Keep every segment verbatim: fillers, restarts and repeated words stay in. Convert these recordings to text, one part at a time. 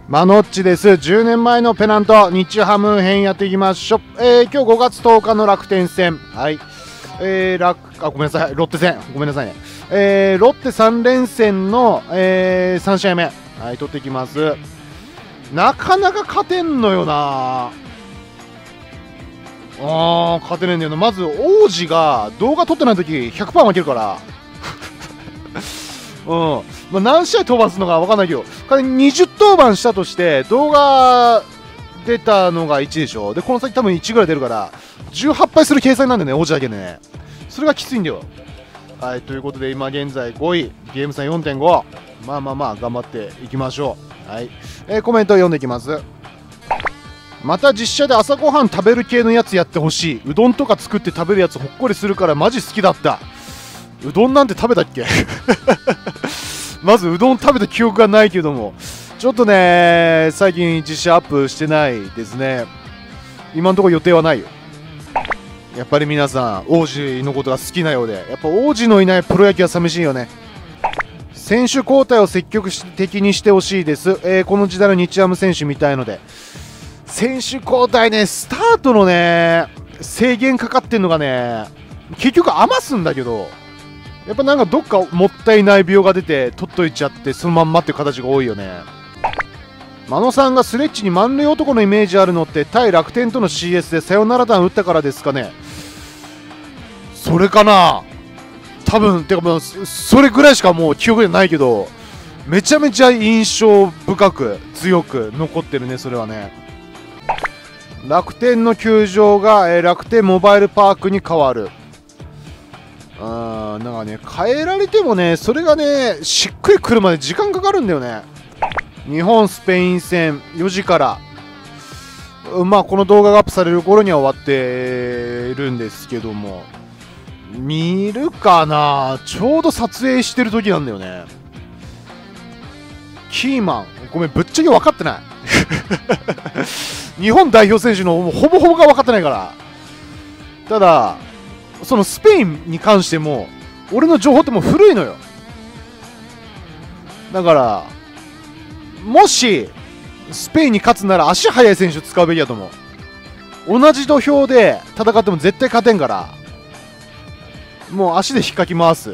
マノッチです。じゅうねんまえのペナント日ハム編やっていきましょう。えー、今日ごがつとおかの楽天戦、はい、えー、楽あごめんなさいロッテ戦ごめんなさいね、えー、ロッテさん連戦の、えー、さん試合目、はい、取っていきます。なかなか勝てんのよなあ、勝てねえんだよな。まず王子が動画撮ってないとき ひゃくパーセント 負けるからうん、まあ、何試合登板するのか分かんないけど、仮ににじゅう登板したとして動画出たのがいちでしょ。でこの先多分いちぐらい出るからじゅうはち敗する計算なんでね、王子だけでね。それがきついんだよ。はい、ということで今現在ごい、ゲーム差 よんてんご、 まあまあまあ頑張っていきましょう。はい、えー、コメント読んでいきます。また実写で朝ごはん食べる系のやつやってほしい。うどんとか作って食べるやつほっこりするからマジ好きだった。うどんなんて食べたっけまずうどん食べた記憶がないけども、ちょっとね最近実写アップしてないですね。今のところ予定はないよ。やっぱり皆さん王子のことが好きなようで、やっぱ王子のいないプロ野球は寂しいよね。選手交代を積極的にしてほしいです、えー、この時代の日ハム選手みたいので。選手交代ね、スタートのね制限かかってんのがね、結局余すんだけど、やっぱなんかどっかもったいない病が出て取っといちゃってそのまんまっていう形が多いよね。真野さんがスレッチに満塁男のイメージあるのって対楽天との シーエス でサヨナラ弾打ったからですかね。それかな多分。てかもうそれぐらいしかもう記憶がないけど、めちゃめちゃ印象深く強く残ってるね、それはね。楽天の球場が、えー、楽天モバイルパークに変わる。あー、なんかね変えられてもね、それがねしっくりくるまで時間かかるんだよね。日本スペイン戦よじから、まあこの動画がアップされる頃には終わってるんですけども、見るかな。ちょうど撮影してる時なんだよね。キーマンごめんぶっちゃけ分かってない日本代表選手のほぼほぼが分かってないから。ただそのスペインに関しても俺の情報ってもう古いのよ。だからもしスペインに勝つなら足速い選手使うべきだと思う。同じ土俵で戦っても絶対勝てんから、もう足で引っかき回す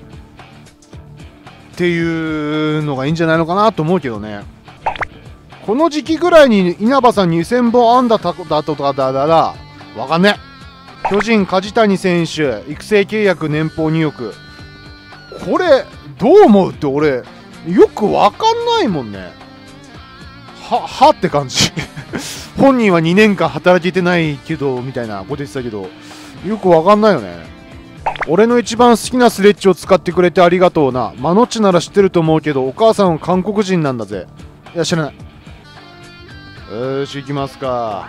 っていうのがいいんじゃないのかなと思うけどね。この時期ぐらいに稲葉さんにせんぼん安打だとかだだだわかんねえ。巨人梶谷選手育成契約年俸におく、これどう思うって俺よくわかんないもんね。ははって感じ本人はにねんかん働けてないけどみたいなこと言ってたけど、よくわかんないよね。俺の一番好きなスレッジを使ってくれてありがとうな。マノッチなら知ってると思うけどお母さんは韓国人なんだぜ。いや知らない。よし行きますか。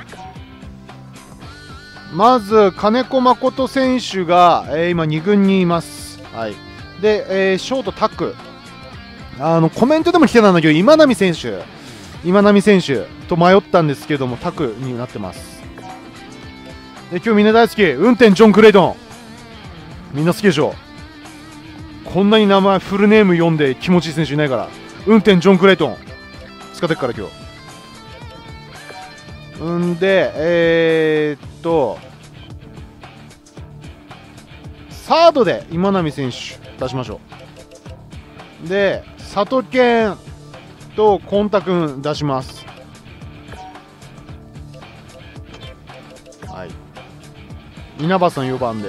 まず金子誠選手が、えー、今に軍にいます。はい、で、えー、ショートタック、あのコメントでも来てたんだけど今波選手今波選手と迷ったんですけどもタクになってます。で今日みんな大好き運転ジョン・クレイトン、みんな好きでしょ。こんなに名前フルネーム読んで気持ちいい選手いないから。運転ジョン・クレイトン使ってっから今日。んでえー、っとサードで今波選手出しましょう。で佐藤健とコンタ君出します。はい、稲葉さんよばんで、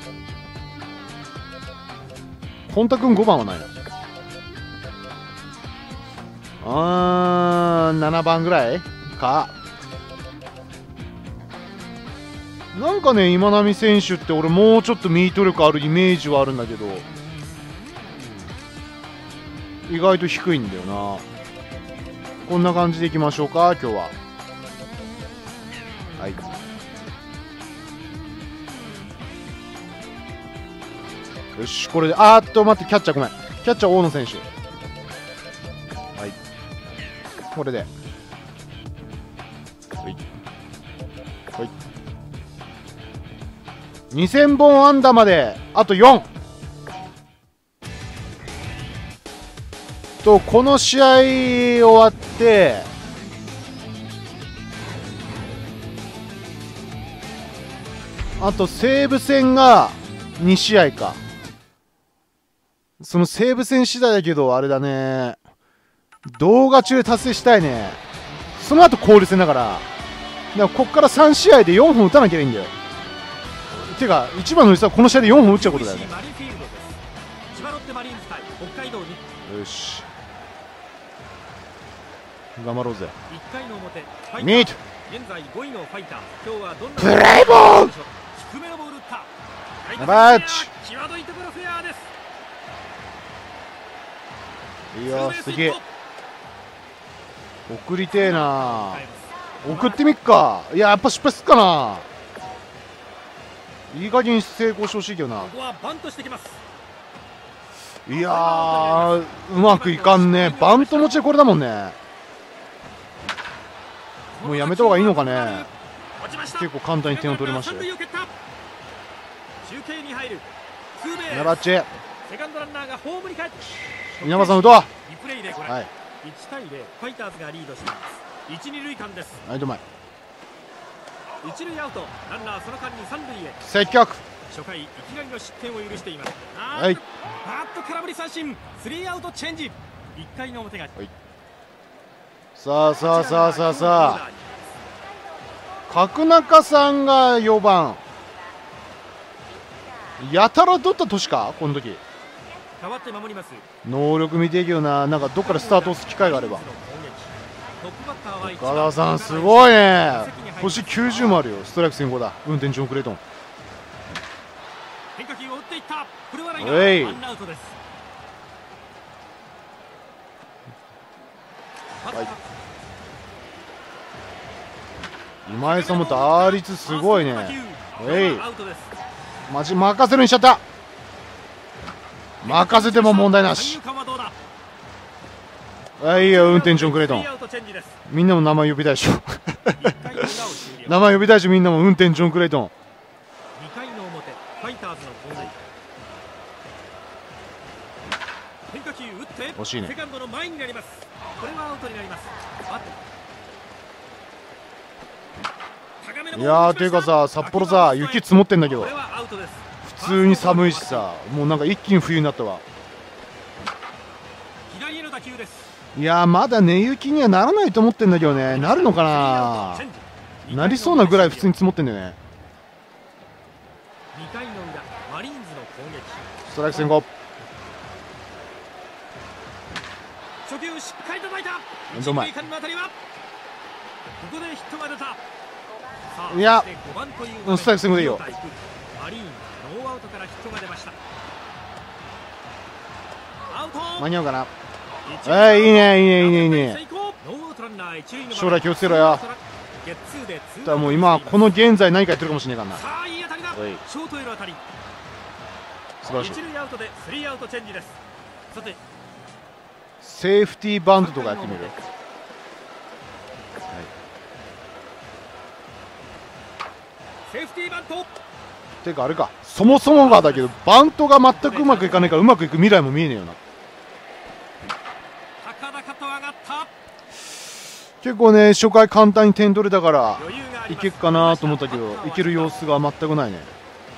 コンタ君ごばんはないな。あーななばんぐらいか。なんかね今波選手って俺もうちょっとミート力あるイメージはあるんだけど意外と低いんだよな。こんな感じでいきましょうか今日は。はい、よしこれで、あーっと待ってキャッチャーごめん、キャッチャー大野選手、はい、これではいはいにせんぼん安打まであとよんと、この試合終わってあと西武戦がに試合か。その西武戦次第だけど、あれだね、動画中で達成したいね。その後交流戦だから、だからこっからさん試合でよんほん打たなきゃいいんだよ。てか一番の実はこの試合でよんほん打っちゃうことだよね。よし、頑張ろうぜ。ミートプレイボールナバッチいいよ、素敵。送りてえな。送ってみっか。いや、やっぱ失敗すっかな。いい加減成功してほしいけどな。いやー、うまくいかんね。バント持ちでこれだもんね。もうやめた方がいいのかね。結構簡単に点を取りましたよ。稲葉っち稲葉さん打とう。はい、いちたいゼロファイターズがリードしています。いち、に塁間です。はい、どうまい。一塁アウト、ランナーその間に三塁へ。積極。初回いきなりの失点を許しています。はい。バッと空振り三振、スリーアウトチェンジ。いっかいの表が。はい。さあさあさあさあさあ。角中さんがよばん。やたら取った年かこの時。代わって守ります。能力見ていけよな。なんかどっからスタートを押す機会があれば。岡田さんすごいね。星きゅうじゅうもあるよ。ストライク先行だ。運転ジョン・クレイトン。おい、はい、今井さんも打率すごいね。おい、マジ任せるにしちゃった。任せても問題なし。あ、いいよ、運転ジョン・クレイトン。みんなも名前呼びたいでしょ名前呼びたいでしょ、みんなも運転ジョン・クレイトン。にかいの表、ファイターズの攻撃。変化球打って惜しいね。セカンドの前になります。これはアウトになります。いやー、ていうかさ、札幌さ、雪積もってんだけど普通に寒いしさ、もうなんか一気に冬になったわ。いやー、まだ根雪にはならないと思ってんだけどね。なるのかな。なりそうなぐらい普通に積もってんだよね。ストライク先行。どうまい。いや、ストライク先行でいいよ。間に合うかな。えー、いいねいいねいいねいいね。将来気をつけろよ。だもう今この現在何かやってるかもしれないからな。素晴らしい。セーフティーバントとかやってみる。はい、セーフティーバントてかあれか、そもそもがだけどバントが全くうまくいかないからうまくいく未来も見えねえよな。結構ね、初回簡単に点取れたからいけっかなと思ったけど、いける様子が全くないね。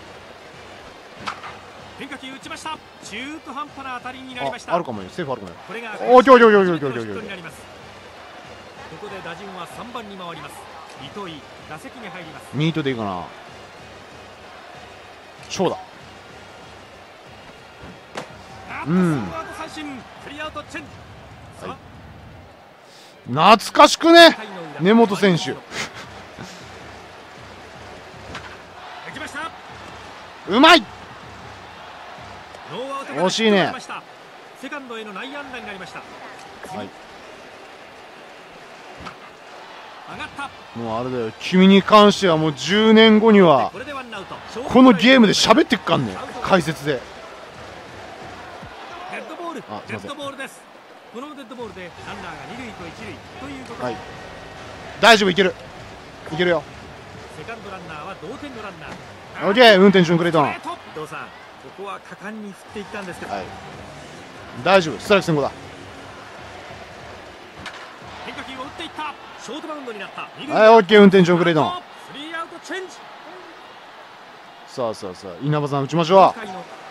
あ、あるかもよ。セーフあるかもよ。おー、きょうきょうきょうきょうきょうきょうきょう。ここで打順はさんばんに回ります。糸井、打席に入ります。ミートでいいかな。長だ。うん。はい、懐かしくね、根本選手うまい。惜しいね。はい、もうあれだよ、君に関してはもうじゅうねんごにはこのゲームで喋ってっかんね、解説で。あ、すいません。このデッドボールでランナーがに塁といち塁ということで、はい、大丈夫、いけるいけるよ。セカンドランナーは同点のランナー。オッケー、運転手クレイトン。伊藤さん、ここは果敢に振っていったんですけど、はい、大丈夫、ストライク先行だ。変化球を打っていった。ショートバウンドになった。はい、オッケー、運転手クレイトン。スリーアウトチェンジ。 さあさあさあ、稲葉さん打ちましょ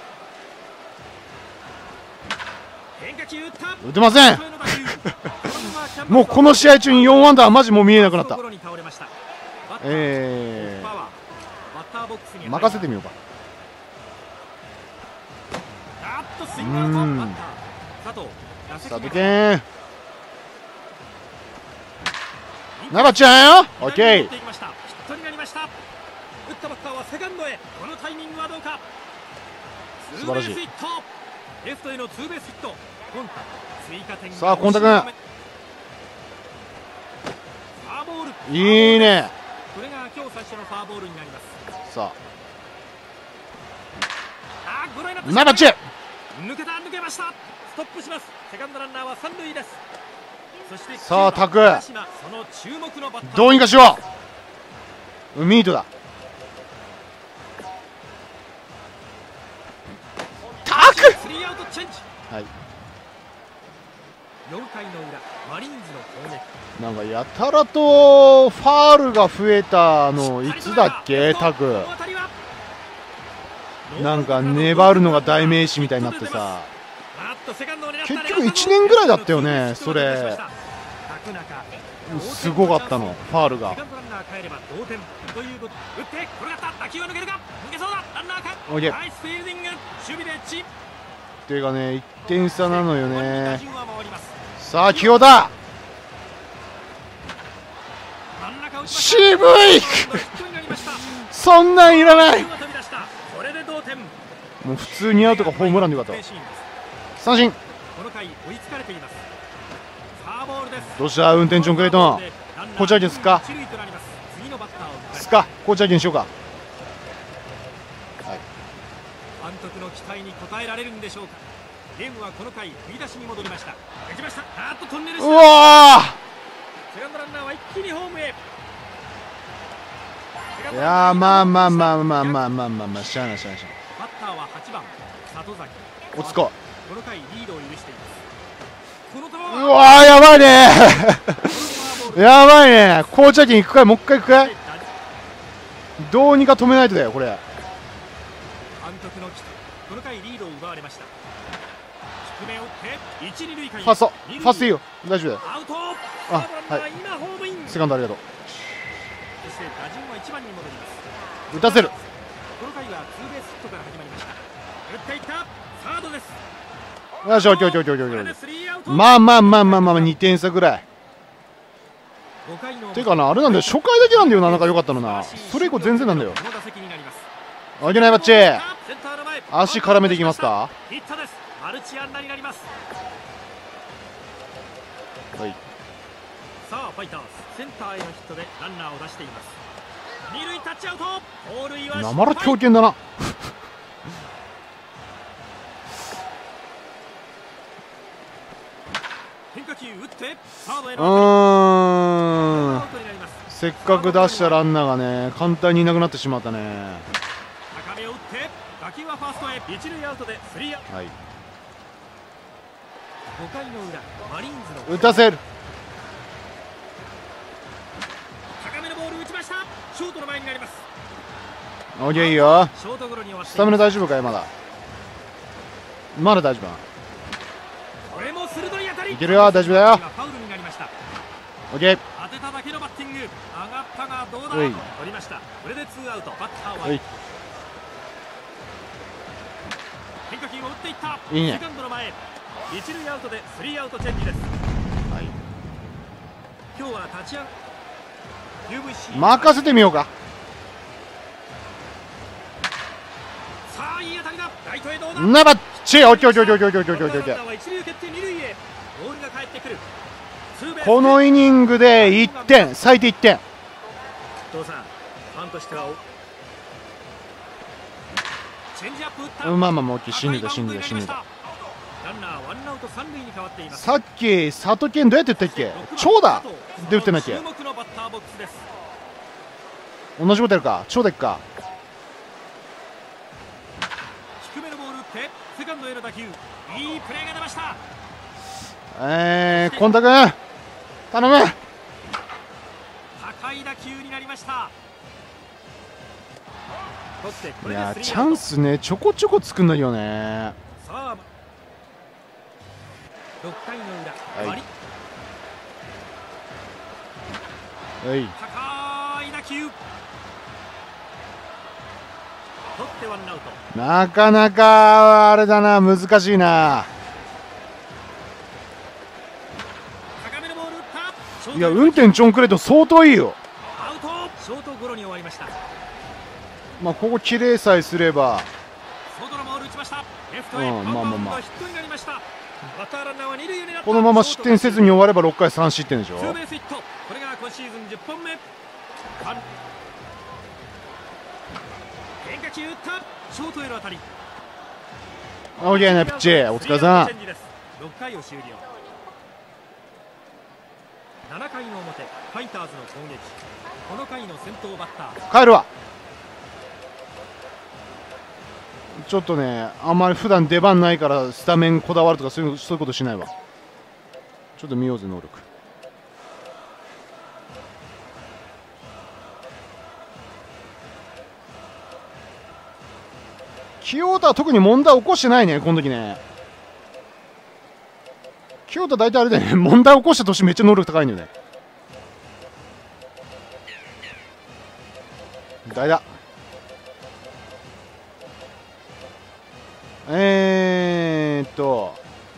う。打てませんもうこの試合中によんアンダーマジもう見えなくなった。えー、任せてみようか。うーん、佐藤健なばちゃんよ。オッケー。素晴らしい。さあコンタ君いいね。さあナバチ抜けた抜けました。ストップします。セカンドランナーは三塁です。そしてさあタクどうにかしよう。ミートだ。タクはい。よんかいの裏マリーンズの攻撃。なんかやたらとファールが増えたのいつだっけ。タクなんか粘るのが代名詞みたいになってさ、結局いちねんぐらいだったよねそれ。すごかったのファールが。オッケーっていうかねいってん差なのよね。さあ清田渋いそんなんいらない。もう普通にアウトかホームランでよかった。三振。どうした運転中のクレイトン。コーチャーゲンすっかすっかコーチャーゲンしようか。はい、監督の期待に応えられるんでしょうか。ゲームはこの回振り出しに戻りました。できました。あーっとトンネルした。うわセカンドランナーは一気にホームへ。いやーまあまあまあまあまあまあまあまあしゃあないしゃあないしゃあない。バッターははちばん里崎。おつここの回リードを許しています。この球はうわーやばいねやばいね。紅茶金行くかい。もう一回行くかい。どうにか止めないとだよこれ。監督の期待この回リードを奪われました。低めを打って一二塁間。ファーストファーストいいよ大丈夫だよ。アウト。あはい今ホームイン。セカンドありがとう。そして打順はいちばんに戻ります。打たせる。この回はツーベースヒットから始まりました。打っていったサードです。よしオッケーオッケーオッケーオッケー。まあまあまあまあまあにてん差ぐらい。てかなあれなんだよ初回だけなんだよな。なんか良かったのな。それ以降全然なんだよ。あげないバッチ足絡めていきますか。はいさあファイターズセンターへのヒットでランナーを出しています。二塁タッチアウト。盗塁はなまら強肩だな変化球打ってサードへのアウトになります。せっかく出したランナーがね簡単にいなくなってしまったね。高めを打って打球はファーストへ一塁アウトでスリーアウト。はいごかいの裏マリーンズの打たせる。高めのボール打ちました。ショートの前になります。オッケーいいよ。スタミナ大丈夫かい。まだまだ大丈夫。これも鋭い当たりいけるよ大丈夫だよ。ファウルになりました。オッケー当てただけのバッティング上がったがどうだ。取りました。これでツーアウト。バッターは変化球を打っていった。いいね。セカンドの前一塁アウトでスリーアウトチェンジです。はい今日は立ち上が ユーブイシー 任せてみようか。さあいい当たりだ。ライトへどうだ。なばっちオッケーオッケーオッケーオッケーオッケーオッケーオッケー。このイニングでいってん最低いってん。父さんファンとしてはまあまあもう大きい。死んでた死んでた死んでた。さっき里健どうやって打ったっけ。長打で打ってなきゃ。同じことやるか。長打いくか。低めのボール打ってセカンドへの打球いいプレーが出ました。えーコンタ君頼む。高い打球になりました。 いやチャンスねちょこちょこつくんだけどね。 さあろっかいの裏、 はい、はい、 高い打球、取ってワンアウト。 なかなかあれだな、難しいな。 高めのボール打った。 いや運転チョンクレート相当いいよ。 アウト、ショートゴロに終わりました。 まあここ綺麗さえすれば、 外のボール打ちました。レフトへ、 うん、まあまあまあヒットになりました。バッターランナーは二塁になった。 このまま失点せずに終わればろっかいさん失点でしょ。 ツーベースヒット、これが今シーズンじゅっぽんめ。変化球打った、ショートへの当たり。 オーケーなピッチ、お疲れさん。 ろっかいを終了。ななかいの表、ファイターズの攻撃。この回の先頭バッター帰るわ。ちょっとね、あんまり普段出番ないからスタメンこだわるとかそういうそういうことしないわ。ちょっと見ようぜ能力。清田は特に問題起こしてないねこの時ね。清田大体あれだよね、問題起こした年めっちゃ能力高いんだよね。代打。えーっと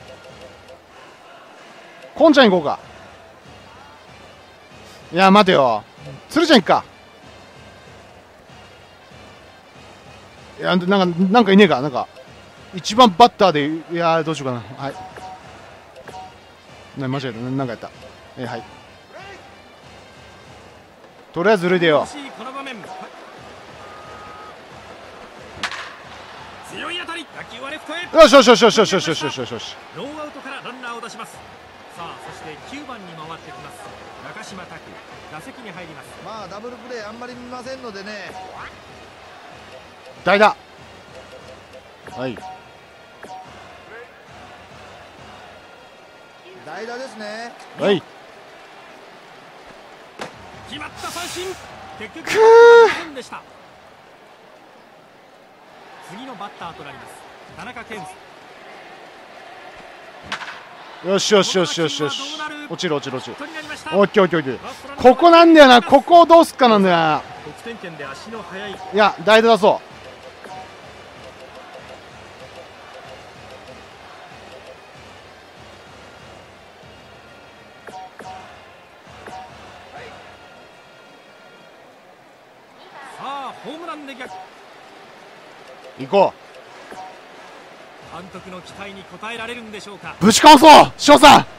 こんちゃん行こうか。いや待てよ、鶴ちゃん行くか。いやなんかなんかいねえか、なんか一番バッターで、いやどうしようかな。はい、な間違えた、なんかやった。えー、はい、とりあえず塁でよ。 この場面、強い当たり、打球はレフトへ。 よしよしよしよしよしよしよしよしよしよし。 ノーアウトからランナーを出します。さあそしてきゅうばんに回ってきます中島拓、打席に入ります。 まあダブルプレーあんまり見ませんのでね。 代打。はい、 代打ですね。 はい、 決まった三振。結局でした。次のバッターとなります田中健介。 よしよしよしよしよし、落ちる落ちる落ちる。オッケーオッケーオッケー。ここなんだよな、ここをどうすっかなんだよな。 得点圏で足の速い。 いや代打出そう。 ホームランで逆。 行こう。監督の期待に応えられるんでしょうか。 ぶちかわそう翔さん。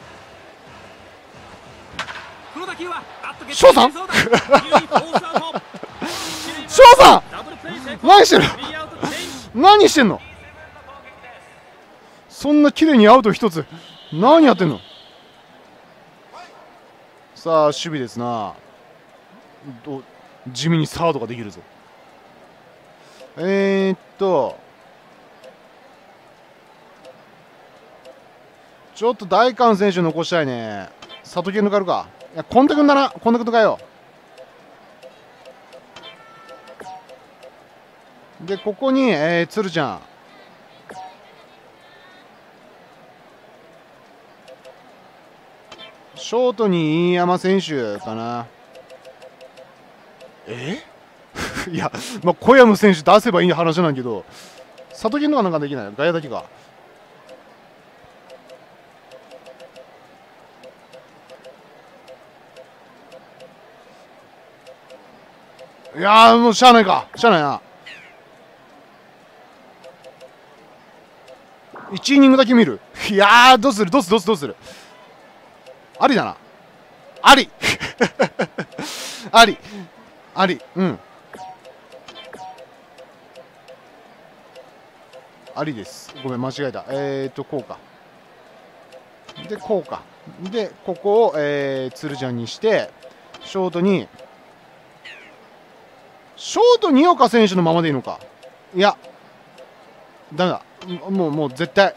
この打球は翔さん翔さん何してる何してんの。そんな綺麗にアウト一つ何やってんの。さあ守備ですな。ど地味にサードができるぞ。えー、っとちょっと大観選手残したいね。里木抜かるか。いやコンタ君だな、コンタ君とかよ。でここに、えー、鶴ちゃん。ショートに飯山選手かな。えいや、まあ、小山選手出せばいい話なんだけど、里木のがなんかできない。外野だけか。いやーもうしゃあないか、しゃあないな。いちイニングだけ見る。いやーどうするどうするどうするどうする。ありだな、ありありあり、うんありです。ごめん間違えた。えっとこうかでこうかでここを、えー、鶴ちゃんにしてショートにショートに岡選手のままでいいのか。いやダメだ、もうもう絶対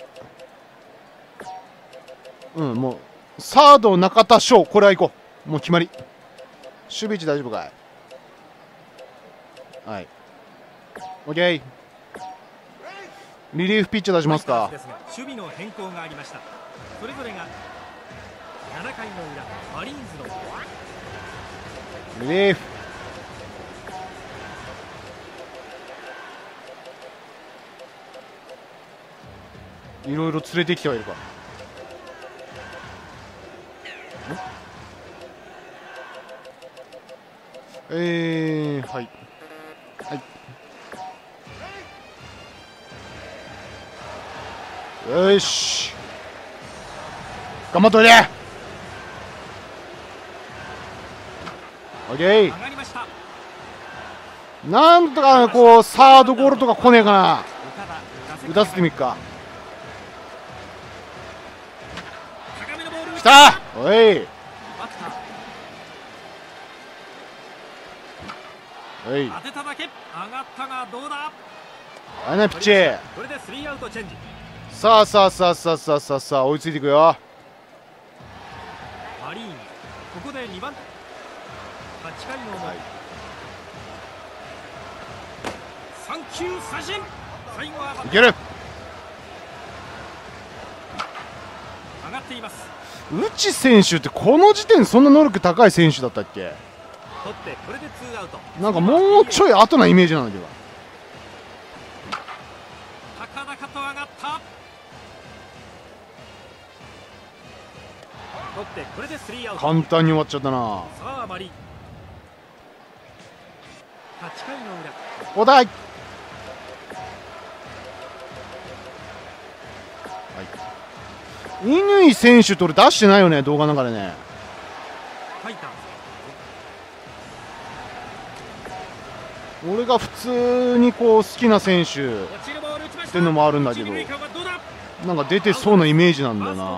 うんもうサード中田翔、これは行こう。もう決まり。守備位置大丈夫かい。はいオッケー。リリーフピッチャー出しますか。 ですが守備の変更がありました。それぞれがななかいの裏、マリーンズのリリーフ。いろいろ連れてきてはいるか。えー、はいはい、よし、頑張っといて。オッケー。 上がりました。 なんとかこうサードゴロとか来ねえかな。打たせてみっか。きた。おいおい、 当てただけ上がったがどうだ。 あいなピッチ。 これでスリーアウトチェンジ。 さあさあさあさあさあさあさあ追いついていくよ。 マリーン、ここでにばんはちかいの表、はい、さん球三振。最後はいける。 上がっています。 内選手ってこの時点そんな能力高い選手だったっけ。 取ってこれでツーアウト。 なんかもうちょい後なイメージなんだけど。 高々と上がった。取ってこれでスリーアウト。 簡単に終わっちゃったな。 さあマリーン、はちかいの裏、 お題。乾選手と俺出してないよね、動画の中でね。 ファイター俺が普通にこう好きな選手ってのもあるんだけど、なんか出てそうなイメージなんだよな。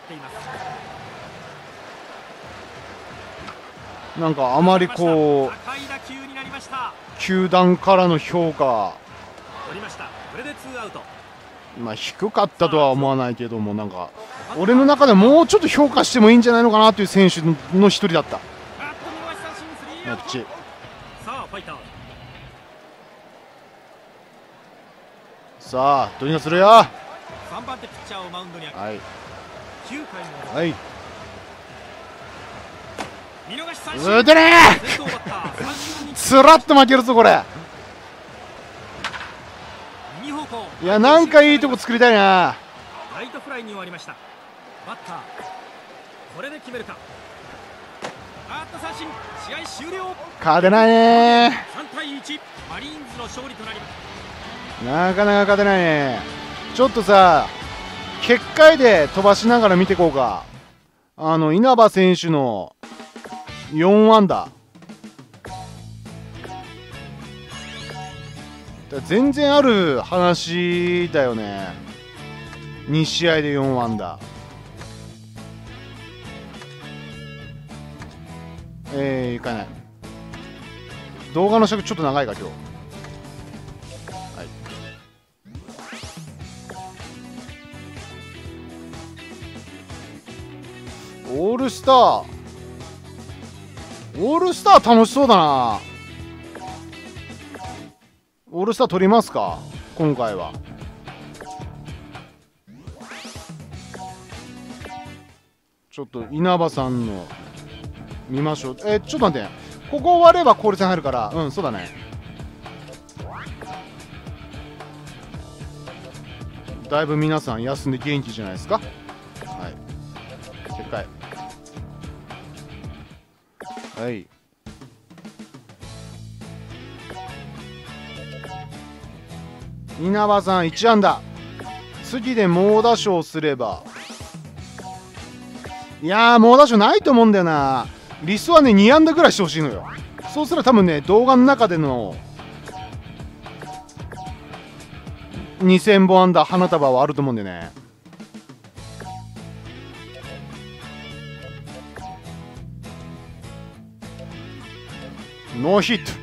なんかあまりこう球団からの評価、まあ低かったとは思わないけども、なんか俺の中でもうちょっと評価してもいいんじゃないのかなという選手の一人だった。ナピチ。さあどうにかするよ。 さんばん手ピッチャーをマウンドに上げ、 はい、 きゅうかいのはい、 見逃し三振。 打てねえつらっと負けるぞこれ。いや、なんかいいとこ作りたいな。 ライトフライに終わりました。バッターこれで決めるか。あっと三振、試合終了。 勝てないね。 さんたいいち、マリーンズの勝利となります。 なかなか勝てないね。ちょっとさ、結界で飛ばしながら見ていこうか。あの稲葉選手のよんあんだ。全然ある話だよね。に試合でよんあんだ。えー、いかない。動画の尺ちょっと長いか今日。はい。オールスターオールスター楽しそうだな。オールスター取りますか今回は。ちょっと稲葉さんの見ましょう。えちょっと待って、ここ終われば交流戦入るから。うん、そうだね。だいぶ皆さん休んで元気じゃないですか。はい、結界。はい、稲葉さんいちあんだ。次で猛打賞すれば、いやー猛打賞ないと思うんだよな。理想はねにあんだぐらいしてほしいのよ。そうすれば多分ね動画の中でのにせんぼん安打花束はあると思うんだよね。ノーヒット。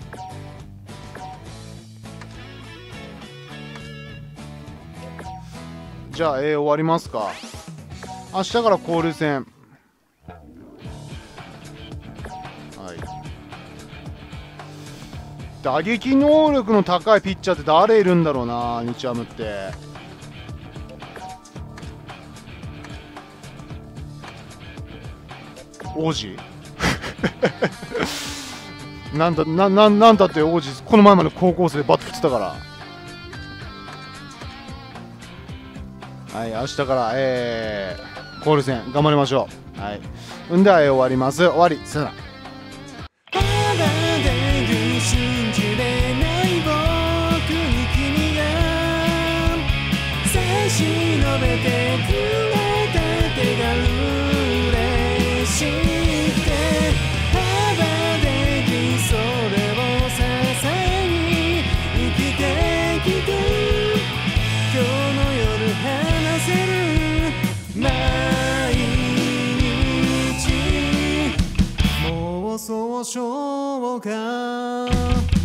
じゃあ、えー、終わりますか。明日から交流戦。はい。 打撃能力の高いピッチャーって誰いるんだろうな、日ハムって。王子なんだなななんだって王子、この前まで高校生でバット振ってたから。はい、明日からえー、交流戦頑張りましょう。はい、んでは終わります。終わり、さよなら。 信じれない僕に君が差し伸べてくれた手が嬉しくて羽できそれを支えに生きてきて今日の夜話せる毎日もうそうしょうか